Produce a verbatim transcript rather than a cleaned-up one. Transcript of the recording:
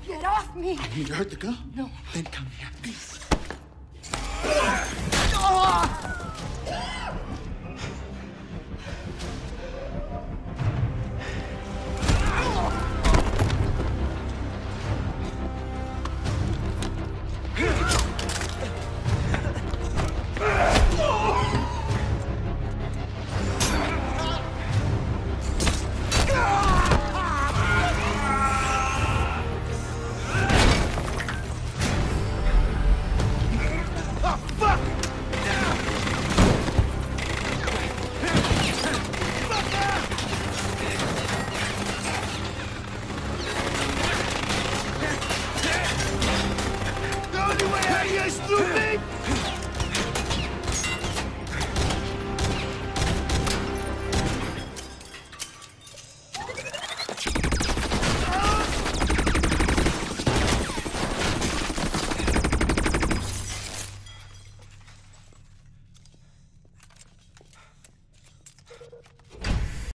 Get off me! You need to hurt the girl? No. Then come here, please. Stupid!